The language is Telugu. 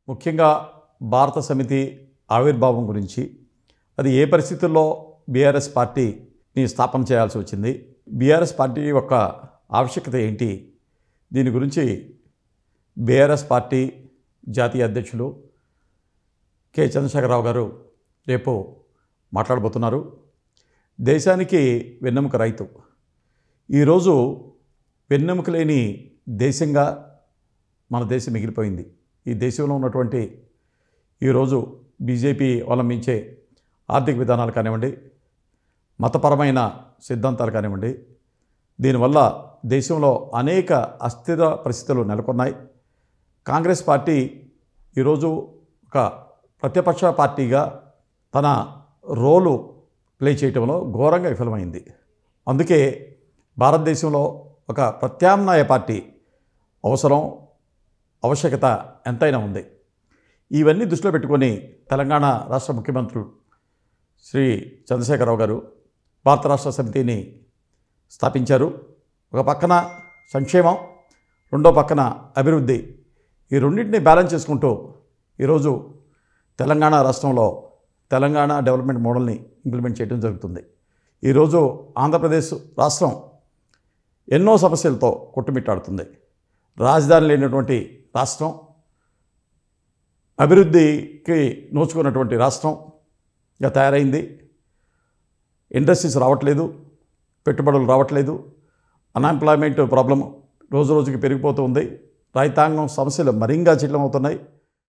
ముఖ్యంగా భారత సమితి ఆవిర్భావం గురించి, అది ఏ పరిస్థితుల్లో బీఆర్ఎస్ పార్టీని స్థాపన చేయాల్సి వచ్చింది, బీఆర్ఎస్ పార్టీ యొక్క ఆవశ్యకత ఏంటి, దీని గురించి బీఆర్ఎస్ పార్టీ జాతీయ అధ్యక్షులు కె చంద్రశేఖరరావు గారు రేపు మాట్లాడబోతున్నారు. దేశానికి వెన్నెముక రైతు. ఈరోజు వెన్నెముక లేని దేశంగా మన దేశం మిగిలిపోయింది. ఈ దేశంలో ఉన్నటువంటి ఈరోజు బీజేపీ అవలంబించే ఆర్థిక విధానాలు కానివ్వండి, మతపరమైన సిద్ధాంతాలు కానివ్వండి, దీనివల్ల దేశంలో అనేక అస్థిర పరిస్థితులు నెలకొన్నాయి. కాంగ్రెస్ పార్టీ ఈరోజు ఒక ప్రతిపక్ష పార్టీగా తన రోలు ప్లే చేయటంలో ఘోరంగా విఫలమైంది. అందుకే భారతదేశంలో ఒక ప్రత్యామ్నాయ పార్టీ అవసరం, ఆవశ్యకత ఎంతైనా ఉంది. ఇవన్నీ దృష్టిలో పెట్టుకొని తెలంగాణ రాష్ట్ర ముఖ్యమంత్రులు శ్రీ చంద్రశేఖరరావు గారు భారత రాష్ట్ర సమితిని స్థాపించారు. ఒక పక్కన సంక్షేమం, రెండో పక్కన అభివృద్ధి, ఈ రెండింటిని బ్యాలెన్స్ చేసుకుంటూ ఈరోజు తెలంగాణ రాష్ట్రంలో తెలంగాణ డెవలప్మెంట్ మోడల్ని ఇంప్లిమెంట్ చేయడం జరుగుతుంది. ఈరోజు ఆంధ్రప్రదేశ్ రాష్ట్రం ఎన్నో సమస్యలతో కొట్టుమిట్టాడుతుంది. రాజధాని లేనటువంటి రాష్ట్రం, అభివృద్ధికి నోచుకున్నటువంటి రాష్ట్రంగా తయారైంది. ఇండస్ట్రీస్ రావట్లేదు, పెట్టుబడులు రావట్లేదు, అన్ఎంప్లాయ్మెంట్ ప్రాబ్లం రోజు రోజుకి పెరిగిపోతూ ఉంది. రైతాంగం సమస్యలు మరింగా చిట్లమవుతున్నాయి.